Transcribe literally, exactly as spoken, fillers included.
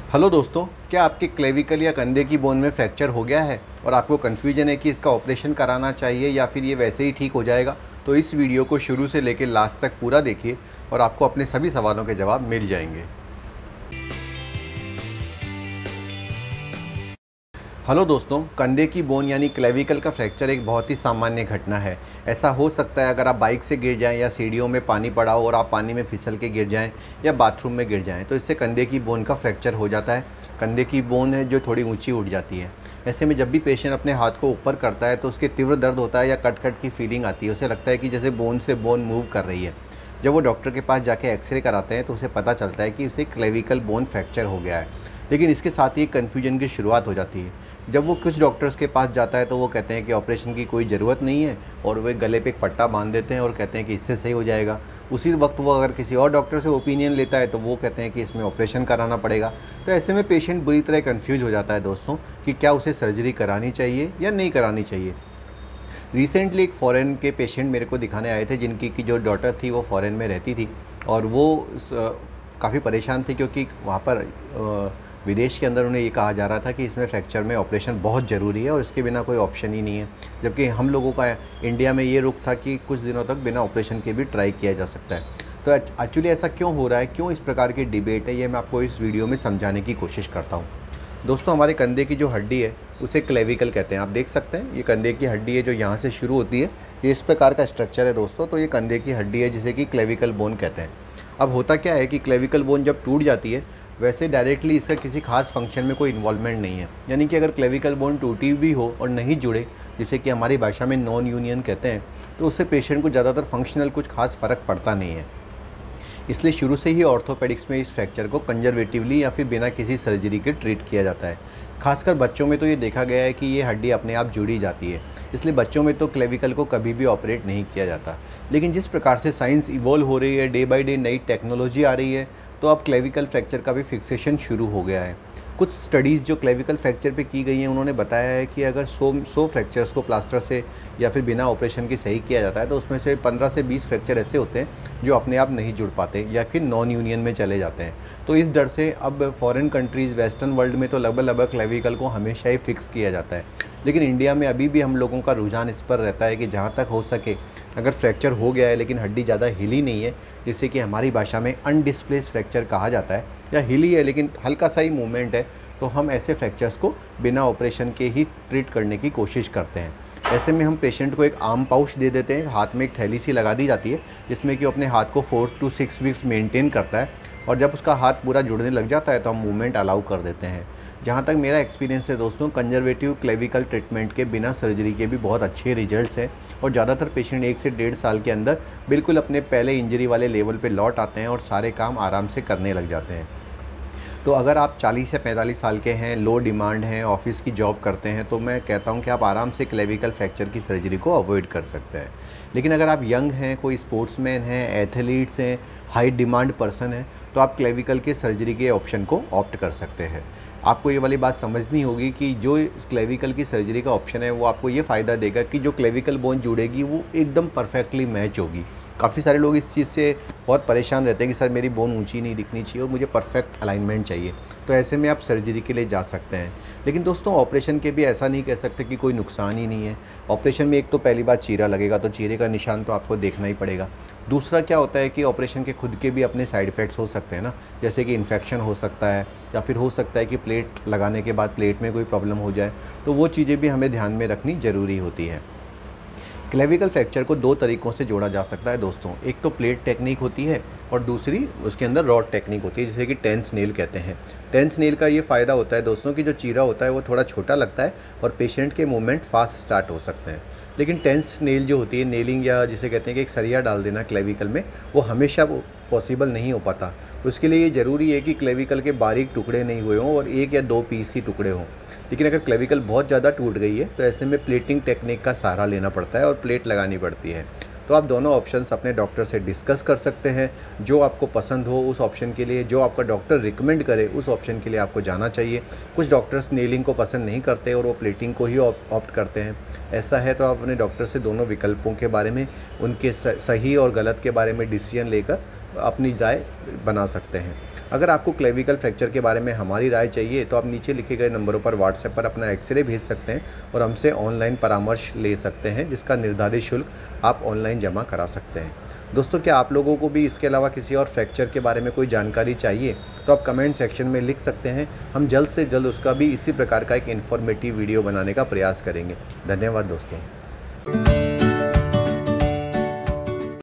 Hello दोस्तों, क्या आपके क्लेविकल या कंधे की बोन में फ्रैक्चर हो गया है और आपको कन्फ्यूजन है कि इसका ऑपरेशन कराना चाहिए या फिर ये वैसे ही ठीक हो जाएगा? तो इस वीडियो को शुरू से लेकर लास्ट तक पूरा देखिए और आपको अपने सभी सवालों के जवाब मिल जाएंगे। हेलो दोस्तों, कंधे की बोन यानी क्लेविकल का फ्रैक्चर एक बहुत ही सामान्य घटना है। ऐसा हो सकता है अगर आप बाइक से गिर जाएं या सीढ़ियों में पानी पड़ा हो और आप पानी में फिसल के गिर जाएं या बाथरूम में गिर जाएं, तो इससे कंधे की बोन का फ्रैक्चर हो जाता है। कंधे की बोन है जो थोड़ी ऊंची उठ जाती है। ऐसे में जब भी पेशेंट अपने हाथ को ऊपर करता है तो उसके तीव्र दर्द होता है या कट कट की फीलिंग आती है। उसे लगता है कि जैसे बोन से बोन मूव कर रही है। जब वो डॉक्टर के पास जाके एक्सरे कराते हैं तो उसे पता चलता है कि उसे क्लेविकल बोन फ्रैक्चर हो गया है। लेकिन इसके साथ ही एक कन्फ्यूजन की शुरुआत हो जाती है। जब वो कुछ डॉक्टर्स के पास जाता है तो वो कहते हैं कि ऑपरेशन की कोई ज़रूरत नहीं है और वे गले पे एक पट्टा बांध देते हैं और कहते हैं कि इससे सही हो जाएगा। उसी वक्त वो अगर किसी और डॉक्टर से ओपिनियन लेता है तो वो कहते हैं कि इसमें ऑपरेशन कराना पड़ेगा। तो ऐसे में पेशेंट बुरी तरह कन्फ्यूज हो जाता है दोस्तों कि क्या उसे सर्जरी करानी चाहिए या नहीं करानी चाहिए। रिसेंटली एक फ़ॉरेन के पेशेंट मेरे को दिखाने आए थे जिनकी की जो डॉटर थी वो फ़ॉरेन में रहती थी और वो काफ़ी परेशान थी क्योंकि वहाँ पर आ, विदेश के अंदर उन्हें ये कहा जा रहा था कि इसमें फ्रैक्चर में ऑपरेशन बहुत ज़रूरी है और इसके बिना कोई ऑप्शन ही नहीं है। जबकि हम लोगों का इंडिया में ये रुख था कि कुछ दिनों तक बिना ऑपरेशन के भी ट्राई किया जा सकता है। तो एक्चुअली ऐसा क्यों हो रहा है, क्यों इस प्रकार की डिबेट है, ये मैं आपको इस वीडियो में समझाने की कोशिश करता हूँ। दोस्तों, हमारे कंधे की जो हड्डी है उसे क्लेविकल कहते हैं। आप देख सकते हैं ये कंधे की हड्डी है जो यहाँ से शुरू होती है। ये इस प्रकार का स्ट्रक्चर है दोस्तों। तो ये कंधे की हड्डी है जिसे कि क्लेविकल बोन कहते हैं। अब होता क्या है कि क्लेविकल बोन जब टूट जाती है वैसे डायरेक्टली इसका किसी खास फंक्शन में कोई इन्वॉल्वमेंट नहीं है। यानी कि अगर क्लेविकल बोन टूटी भी हो और नहीं जुड़े, जिसे कि हमारी भाषा में नॉन यूनियन कहते हैं, तो उससे पेशेंट को ज़्यादातर फंक्शनल कुछ खास फ़र्क पड़ता नहीं है। इसलिए शुरू से ही ऑर्थोपेडिक्स में इस फ्रैक्चर को कंजर्वेटिवली या फिर बिना किसी सर्जरी के ट्रीट किया जाता है। खासकर बच्चों में तो ये देखा गया है कि ये हड्डी अपने आप जुड़ी जाती है, इसलिए बच्चों में तो क्लेविकल को कभी भी ऑपरेट नहीं किया जाता। लेकिन जिस प्रकार से साइंस इवॉल्व हो रही है, डे बाय डे नई टेक्नोलॉजी आ रही है, तो अब क्लेविकल फ्रैक्चर का भी फिक्सेशन शुरू हो गया है। कुछ स्टडीज़ जो क्लेविकल फ्रैक्चर पे की गई हैं उन्होंने बताया है कि अगर सौ सौ फ्रैक्चर्स को प्लास्टर से या फिर बिना ऑपरेशन के सही किया जाता है तो उसमें से पंद्रह से बीस फ्रैक्चर ऐसे होते हैं जो अपने आप नहीं जुड़ पाते या फिर नॉन यूनियन में चले जाते हैं। तो इस डर से अब फॉरेन कंट्रीज़, वेस्टर्न वर्ल्ड में तो लगभग लगभग क्लेविकल को हमेशा ही फिक्स किया जाता है। लेकिन इंडिया में अभी भी हम लोगों का रुझान इस पर रहता है कि जहाँ तक हो सके अगर फ्रैक्चर हो गया है लेकिन हड्डी ज़्यादा हिली नहीं है, जिससे कि हमारी भाषा में अनडिस्प्लेस्ड फ्रैक्चर कहा जाता है, या हिली है लेकिन हल्का सा ही मूवमेंट है, तो हम ऐसे फ्रैक्चर्स को बिना ऑपरेशन के ही ट्रीट करने की कोशिश करते हैं। ऐसे में हम पेशेंट को एक आर्म पाउच दे देते हैं। हाथ में एक थैली सी लगा दी जाती है जिसमें कि अपने हाथ को four to six weeks maintain करता है और जब उसका हाथ पूरा जुड़ने लग जाता है तो हम मूवमेंट अलाउ कर देते हैं। जहाँ तक मेरा एक्सपीरियंस है दोस्तों, कंजर्वेटिव क्लेविकल ट्रीटमेंट के बिना सर्जरी के भी बहुत अच्छे रिजल्ट्स हैं और ज़्यादातर पेशेंट एक से डेढ़ साल के अंदर बिल्कुल अपने पहले इंजरी वाले लेवल पे लौट आते हैं और सारे काम आराम से करने लग जाते हैं। तो अगर आप चालीस से पैंतालीस साल के हैं, लो डिमांड हैं, ऑफिस की जॉब करते हैं, तो मैं कहता हूं कि आप आराम से क्लेविकल फ्रैक्चर की सर्जरी को अवॉइड कर सकते हैं। लेकिन अगर आप यंग हैं, कोई स्पोर्ट्समैन हैं, एथलीट्स हैं, हाई डिमांड पर्सन हैं, तो आप क्लेविकल के सर्जरी के ऑप्शन को ऑप्ट कर सकते हैं। आपको ये वाली बात समझनी होगी कि जो क्लेविकल की सर्जरी का ऑप्शन है वो आपको ये फ़ायदा देगा कि जो क्लेविकल बोन जुड़ेगी वो एकदम परफेक्टली मैच होगी। काफ़ी सारे लोग इस चीज़ से बहुत परेशान रहते हैं कि सर मेरी बोन ऊंची नहीं दिखनी चाहिए और मुझे परफेक्ट अलाइनमेंट चाहिए। तो ऐसे में आप सर्जरी के लिए जा सकते हैं। लेकिन दोस्तों, ऑपरेशन के भी ऐसा नहीं कह सकते कि कोई नुकसान ही नहीं है। ऑपरेशन में एक तो पहली बात चीरा लगेगा, तो चीरे का निशान तो आपको देखना ही पड़ेगा। दूसरा क्या होता है कि ऑपरेशन के खुद के भी अपने साइड इफ़ेक्ट्स हो सकते हैं ना, जैसे कि इन्फेक्शन हो सकता है या फिर हो सकता है कि प्लेट लगाने के बाद प्लेट में कोई प्रॉब्लम हो जाए। तो वो चीज़ें भी हमें ध्यान में रखनी ज़रूरी होती है। क्लेविकल फ्रैक्चर को दो तरीक़ों से जोड़ा जा सकता है दोस्तों। एक तो प्लेट टेक्निक होती है और दूसरी उसके अंदर रॉड टेक्निक होती है जिसे कि टेंस नेल कहते हैं। टेंस नेल का ये फ़ायदा होता है दोस्तों कि जो चीरा होता है वो थोड़ा छोटा लगता है और पेशेंट के मूवमेंट फास्ट स्टार्ट हो सकते हैं। लेकिन टेंस नेल जो होती है, नेलिंग या जिसे कहते हैं कि एक सरिया डाल देना क्लेविकल में, वो हमेशा पॉसिबल नहीं हो पाता। उसके लिए ये ज़रूरी है कि क्लेविकल के बारीक टुकड़े नहीं हुए हों और एक या दो पीस ही टुकड़े हों। लेकिन अगर क्लेविकल बहुत ज़्यादा टूट गई है तो ऐसे में प्लेटिंग टेक्निक का सहारा लेना पड़ता है और प्लेट लगानी पड़ती है। तो आप दोनों ऑप्शंस अपने डॉक्टर से डिस्कस कर सकते हैं। जो आपको पसंद हो उस ऑप्शन के लिए, जो आपका डॉक्टर रिकमेंड करे उस ऑप्शन के लिए आपको जाना चाहिए। कुछ डॉक्टर्स नेलिंग को पसंद नहीं करते और वो प्लेटिंग को ही ऑप्ट करते हैं। ऐसा है तो आप अपने डॉक्टर से दोनों विकल्पों के बारे में, उनके सही और गलत के बारे में डिसीजन लेकर अपनी राय बना सकते हैं। अगर आपको क्लेविकल फ्रैक्चर के बारे में हमारी राय चाहिए तो आप नीचे लिखे गए नंबरों पर व्हाट्सएप पर अपना एक्सरे भेज सकते हैं और हमसे ऑनलाइन परामर्श ले सकते हैं, जिसका निर्धारित शुल्क आप ऑनलाइन जमा करा सकते हैं। दोस्तों, क्या आप लोगों को भी इसके अलावा किसी और फ्रैक्चर के बारे में कोई जानकारी चाहिए तो आप कमेंट सेक्शन में लिख सकते हैं। हम जल्द से जल्द उसका भी इसी प्रकार का एक इन्फॉर्मेटिव वीडियो बनाने का प्रयास करेंगे। धन्यवाद दोस्तों।